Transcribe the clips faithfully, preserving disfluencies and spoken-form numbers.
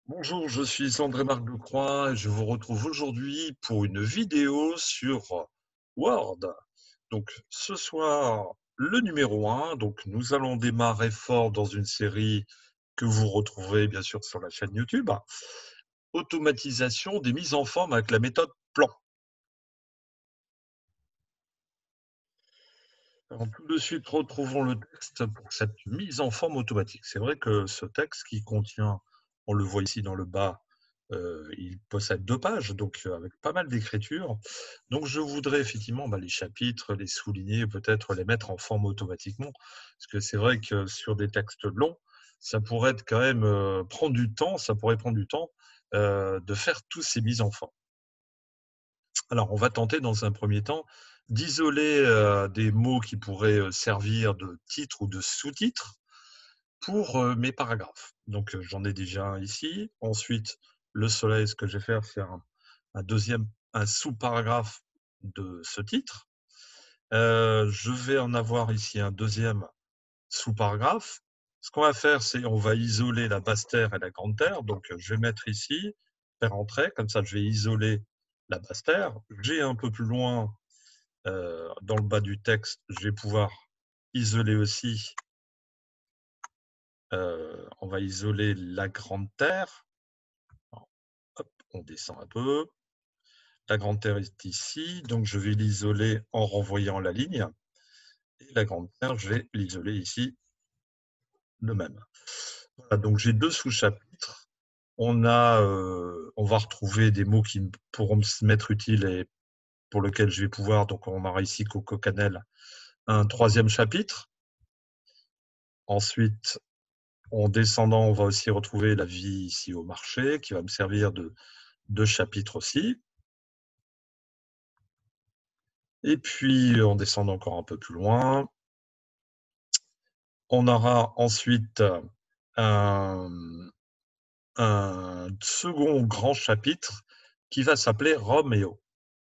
Bonjour, je suis André-Marc Lecroix et je vous retrouve aujourd'hui pour une vidéo sur Word. Donc ce soir, le numéro un. Donc nous allons démarrer fort dans une série que vous retrouverez bien sûr sur la chaîne YouTube. Automatisation des mises en forme avec la méthode plan. Alors, tout de suite, retrouvons le texte pour cette mise en forme automatique. C'est vrai que ce texte qui contient, on le voit ici dans le bas, euh, il possède deux pages, donc euh, avec pas mal d'écriture. Donc je voudrais effectivement bah, les chapitres, les souligner, peut-être les mettre en forme automatiquement, parce que c'est vrai que sur des textes longs, ça pourrait être quand même euh, prendre du temps, ça pourrait prendre du temps euh, de faire tous ces mises en forme. Alors, on va tenter dans un premier temps d'isoler euh, des mots qui pourraient euh, servir de titre ou de sous-titre pour euh, mes paragraphes. Donc, euh, j'en ai déjà un ici. Ensuite, le soleil, ce que je vais faire, c'est un, un deuxième, un sous-paragraphe de ce titre. Euh, je vais en avoir ici un deuxième sous-paragraphe. Ce qu'on va faire, c'est on va isoler la basse terre et la grande terre. Donc, euh, je vais mettre ici, faire entrer, comme ça, je vais isoler la basse terre. J'ai un peu plus loin, euh, dans le bas du texte, je vais pouvoir isoler aussi, euh, on va isoler la grande terre. Alors, hop, on descend un peu. La grande terre est ici, donc je vais l'isoler en renvoyant la ligne. Et la grande terre, je vais l'isoler ici de même. Voilà, donc j'ai deux sous-chapitres. On a, euh, on va retrouver des mots qui pourront se mettre utiles et pour lesquels je vais pouvoir, donc on aura ici Coco Cannelle, un troisième chapitre. Ensuite, en descendant, on va aussi retrouver la vie ici au marché, qui va me servir de, de chapitre aussi. Et puis, en descendant encore un peu plus loin, on aura ensuite un, un second grand chapitre qui va s'appeler Roméo.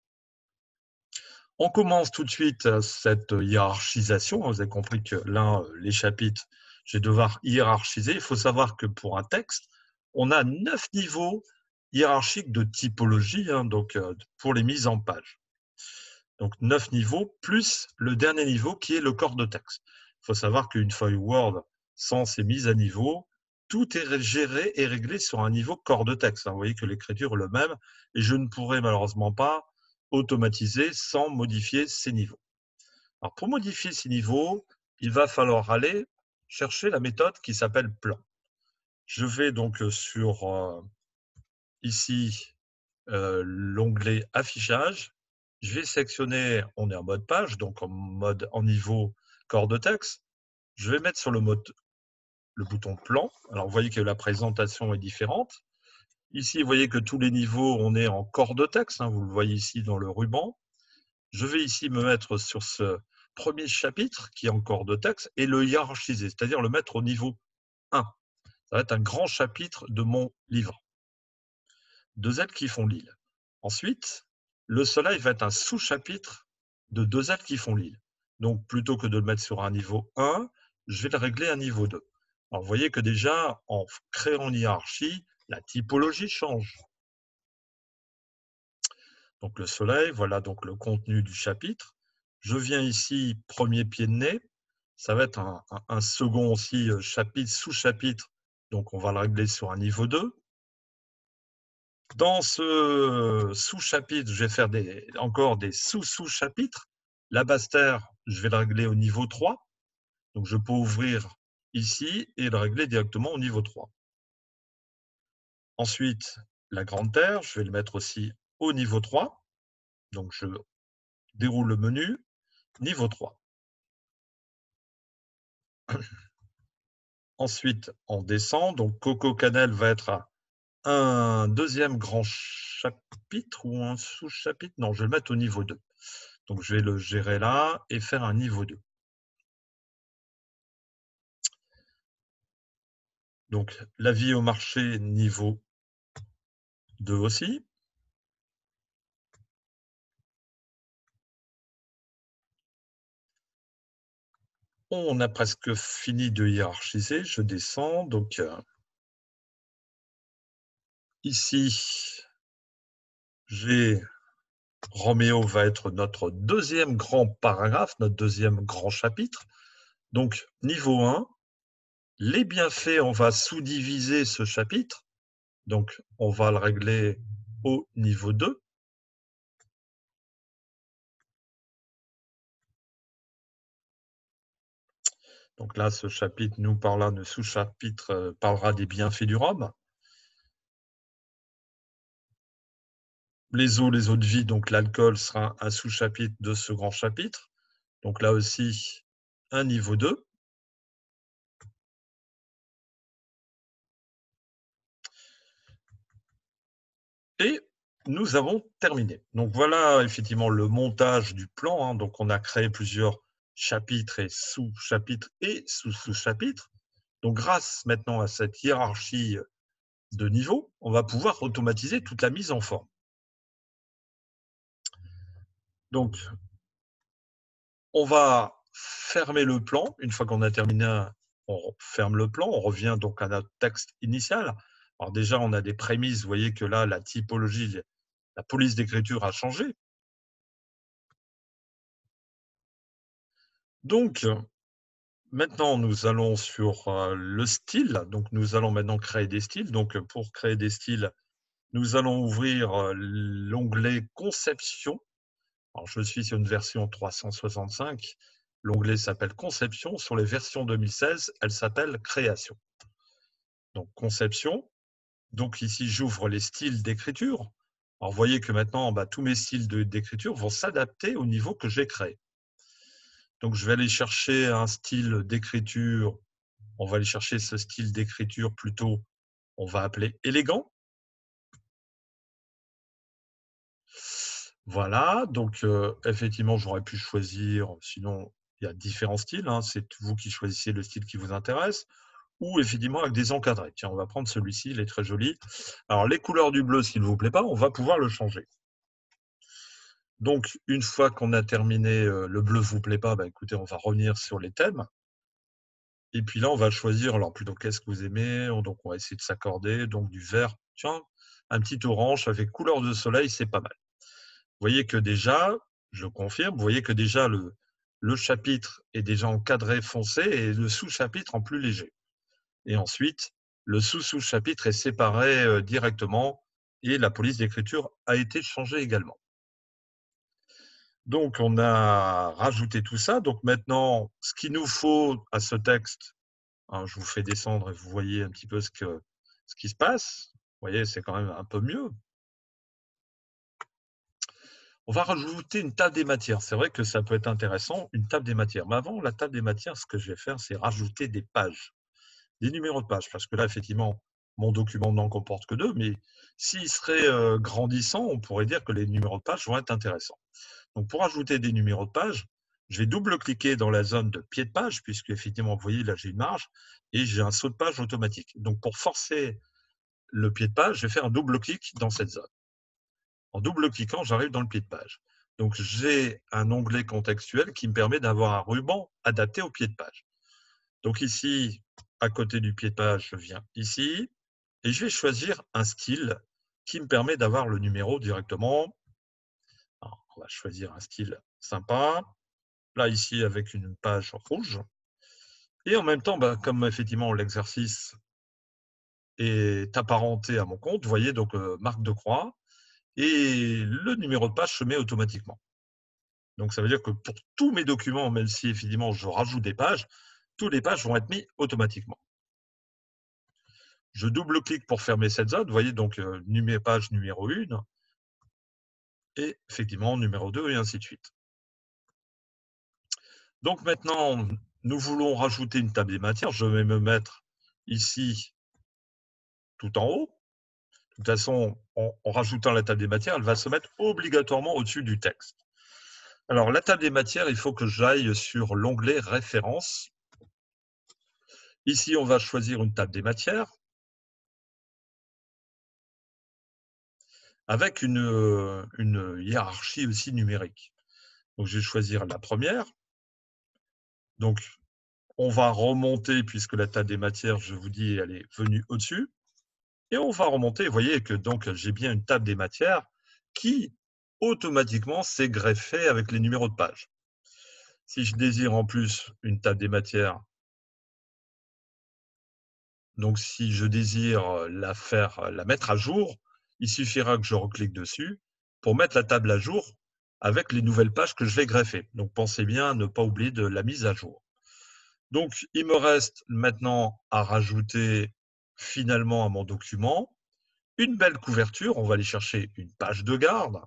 On commence tout de suite cette hiérarchisation. Vous avez compris que là, les chapitres, je vais devoir hiérarchiser. Il faut savoir que pour un texte, on a neuf niveaux hiérarchiques de typologie, hein, donc pour les mises en page. Donc neuf niveaux, plus le dernier niveau qui est le corps de texte. Il faut savoir qu'une feuille Word, sans ces mises à niveau, tout est géré et réglé sur un niveau corps de texte. Vous voyez que l'écriture est le même et je ne pourrai malheureusement pas automatiser sans modifier ces niveaux. Alors pour modifier ces niveaux, il va falloir aller chercher la méthode qui s'appelle plan. Je vais donc sur euh, ici euh, l'onglet affichage. Je vais sélectionner, on est en mode page, donc en mode en niveau corps de texte. Je vais mettre sur le mode le bouton plan. Alors vous voyez que la présentation est différente. Ici, vous voyez que tous les niveaux, on est en corps de texte, hein, vous le voyez ici dans le ruban. Je vais ici me mettre sur ce premier chapitre qui est en corps de texte et le hiérarchiser, c'est-à-dire le mettre au niveau un. Ça va être un grand chapitre de mon livre. Deux ailes qui font l'île. Ensuite, le soleil va être un sous-chapitre de deux ailes qui font l'île. Donc, plutôt que de le mettre sur un niveau un, je vais le régler à un niveau deux. Alors, vous voyez que déjà, en créant une hiérarchie, la typologie change. Donc, le soleil, voilà donc le contenu du chapitre. Je viens ici, premier pied de nez. Ça va être un, un, un second aussi chapitre, sous-chapitre. Donc, on va le régler sur un niveau deux. Dans ce sous-chapitre, je vais faire des, encore des sous-sous-chapitres. La basse terre, je vais le régler au niveau trois. Donc, je peux ouvrir ici et le régler directement au niveau trois. Ensuite, la grande terre, je vais le mettre aussi au niveau trois. Donc, je déroule le menu, niveau trois. Ensuite, on descend. Donc, Coco Cannelle va être un deuxième grand chapitre ou un sous-chapitre. Non, je vais le mettre au niveau deux. Donc, je vais le gérer là et faire un niveau deux. Donc, la vie au marché, niveau deux aussi. On a presque fini de hiérarchiser. Je descends. Donc, euh, Ici, j'ai Roméo va être notre deuxième grand paragraphe, notre deuxième grand chapitre. Donc, niveau un, les bienfaits, on va sous-diviser ce chapitre. Donc, on va le régler au niveau deux. Donc là, ce chapitre nous parlera, le sous-chapitre euh, parlera des bienfaits du rhum. Les eaux, les eaux de vie, donc l'alcool sera un sous-chapitre de ce grand chapitre. Donc là aussi, un niveau deux. Et nous avons terminé. Donc voilà effectivement le montage du plan. Hein. Donc on a créé plusieurs chapitres et sous-chapitres et sous-sous-chapitres. Donc grâce maintenant à cette hiérarchie de niveau, on va pouvoir automatiser toute la mise en forme. Donc on va fermer le plan. Une fois qu'on a terminé, on ferme le plan. On revient donc à notre texte initial. Alors déjà, on a des prémices. Vous voyez que là, la typologie, la police d'écriture a changé. Donc, maintenant, nous allons sur le style. Donc, nous allons maintenant créer des styles. Donc, pour créer des styles, nous allons ouvrir l'onglet Conception. Alors, je suis sur une version trois cent soixante-cinq. L'onglet s'appelle Conception. Sur les versions deux mille seize, elle s'appelle Création. Donc, Conception. Donc, ici, j'ouvre les styles d'écriture. Alors, vous voyez que maintenant, bah, tous mes styles d'écriture vont s'adapter au niveau que j'ai créé. Donc, je vais aller chercher un style d'écriture. On va aller chercher ce style d'écriture plutôt, on va appeler élégant. Voilà, donc euh, effectivement, j'aurais pu choisir, sinon il y a différents styles, hein, c'est vous qui choisissez le style qui vous intéresse, ou effectivement avec des encadrés. Tiens, on va prendre celui-ci, il est très joli. Alors, les couleurs du bleu, s'il ne vous plaît pas, on va pouvoir le changer. Donc, une fois qu'on a terminé, euh, le bleu ne vous plaît pas, bah, écoutez, on va revenir sur les thèmes. Et puis là, on va choisir, alors plutôt qu'est-ce que vous aimez, donc on va essayer de s'accorder, donc du vert, tiens, un petit orange avec couleur de soleil, c'est pas mal. Vous voyez que déjà, je confirme, vous voyez que déjà le, le chapitre est déjà encadré foncé et le sous-chapitre en plus léger. Et ensuite, le sous-sous-chapitre est séparé euh, directement et la police d'écriture a été changée également. Donc, on a rajouté tout ça. Donc maintenant, ce qu'il nous faut à ce texte, hein, je vous fais descendre et vous voyez un petit peu ce, que, ce qui se passe. Vous voyez, c'est quand même un peu mieux. On va rajouter une table des matières. C'est vrai que ça peut être intéressant, une table des matières. Mais avant la table des matières, ce que je vais faire, c'est rajouter des pages, des numéros de pages. Parce que là, effectivement, mon document n'en comporte que deux. Mais s'il serait euh, grandissant, on pourrait dire que les numéros de pages vont être intéressants. Donc, pour ajouter des numéros de pages, je vais double-cliquer dans la zone de pied de page, puisque effectivement, vous voyez, là, j'ai une marge, et j'ai un saut de page automatique. Donc, pour forcer le pied de page, je vais faire un double-clic dans cette zone. En double-cliquant, j'arrive dans le pied de page. Donc, j'ai un onglet contextuel qui me permet d'avoir un ruban adapté au pied de page. Donc ici, à côté du pied de page, je viens ici, et je vais choisir un style qui me permet d'avoir le numéro directement. Alors, on va choisir un style sympa. Là, ici, avec une page rouge. Et en même temps, bah, comme effectivement l'exercice est apparenté à mon compte, vous voyez, donc euh, marque de croix, et le numéro de page se met automatiquement. Donc, ça veut dire que pour tous mes documents, même si effectivement je rajoute des pages, toutes les pages vont être mises automatiquement. Je double-clique pour fermer cette zone. Vous voyez, donc euh, page numéro un, et effectivement numéro deux, et ainsi de suite. Donc maintenant, nous voulons rajouter une table des matières. Je vais me mettre ici, tout en haut. De toute façon, en, en rajoutant la table des matières, elle va se mettre obligatoirement au-dessus du texte. Alors, la table des matières, il faut que j'aille sur l'onglet Références. Ici, on va choisir une table des matières avec une, une hiérarchie aussi numérique. Donc, je vais choisir la première. Donc, on va remonter, puisque la table des matières, je vous dis, elle est venue au-dessus. Et on va remonter. Vous voyez que donc j'ai bien une table des matières qui automatiquement s'est greffée avec les numéros de page. Si je désire en plus une table des matières, donc si je désire la faire, la mettre à jour, il suffira que je reclique dessus pour mettre la table à jour avec les nouvelles pages que je vais greffer. Donc pensez bien à ne pas oublier de la mise à jour. Donc il me reste maintenant à rajouter finalement à mon document une belle couverture. On va aller chercher une page de garde.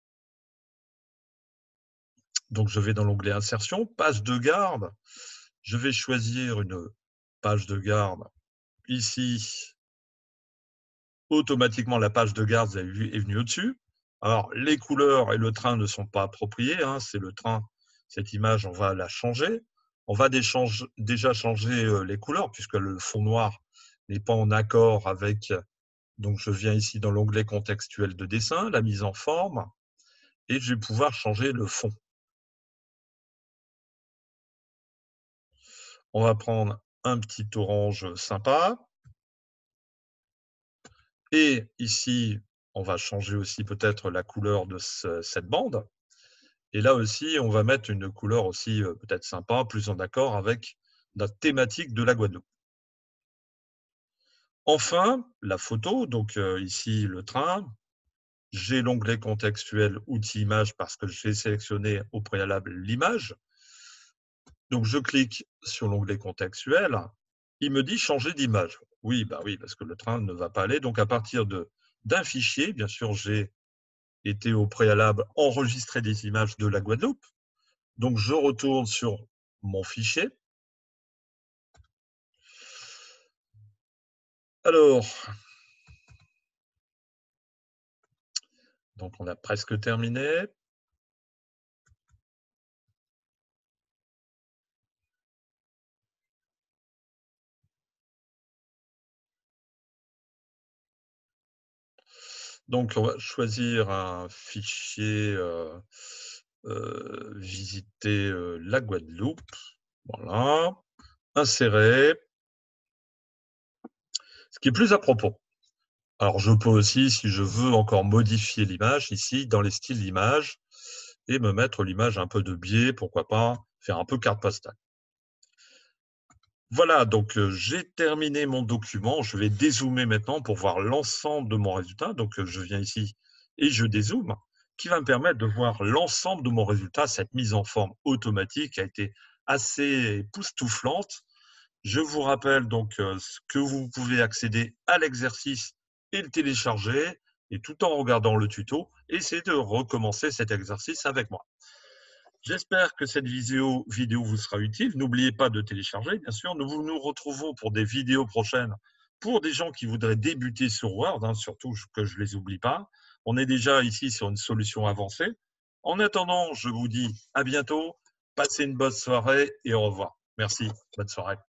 Donc je vais dans l'onglet Insertion, page de garde. Je vais choisir une page de garde. Ici, automatiquement, la page de garde, vous avez vu, est venue au-dessus. Alors, les couleurs et le train ne sont pas appropriés. Hein, c'est le train. Cette image, on va la changer. On va déjà changer les couleurs puisque le fond noir n'est pas en accord avec. Donc, je viens ici dans l'onglet contextuel de dessin, la mise en forme, et je vais pouvoir changer le fond. On va prendre un petit orange sympa. Et ici, on va changer aussi peut-être la couleur de ce, cette bande. Et là aussi, on va mettre une couleur aussi euh, peut-être sympa, plus en accord avec la thématique de la Guadeloupe. Enfin, la photo, donc euh, ici le train. J'ai l'onglet contextuel outils images parce que j'ai sélectionné au préalable l'image. Donc je clique sur l'onglet contextuel. Il me dit changer d'image. Oui, bah oui, parce que le train ne va pas aller. Donc à partir de d'un fichier, bien sûr, j'ai été au préalable enregistrer des images de la Guadeloupe. Donc je retourne sur mon fichier. Alors, donc on a presque terminé. Donc on va choisir un fichier euh, euh, visiter euh, la Guadeloupe. Voilà. Insérer. Ce qui est plus à propos. Alors je peux aussi, si je veux encore modifier l'image, ici dans les styles d'image, et me mettre l'image un peu de biais, pourquoi pas, faire un peu carte postale. Voilà, donc euh, j'ai terminé mon document. Je vais dézoomer maintenant pour voir l'ensemble de mon résultat. Donc euh, je viens ici et je dézoome, qui va me permettre de voir l'ensemble de mon résultat. Cette mise en forme automatique a été assez époustouflante. Je vous rappelle donc euh, que vous pouvez accéder à l'exercice et le télécharger, et tout en regardant le tuto, essayez de recommencer cet exercice avec moi. J'espère que cette vidéo, vidéo vous sera utile. N'oubliez pas de télécharger, bien sûr. Nous nous retrouvons pour des vidéos prochaines pour des gens qui voudraient débuter sur Word, hein, surtout que je ne les oublie pas. On est déjà ici sur une solution avancée. En attendant, je vous dis à bientôt. Passez une bonne soirée et au revoir. Merci. Bonne soirée.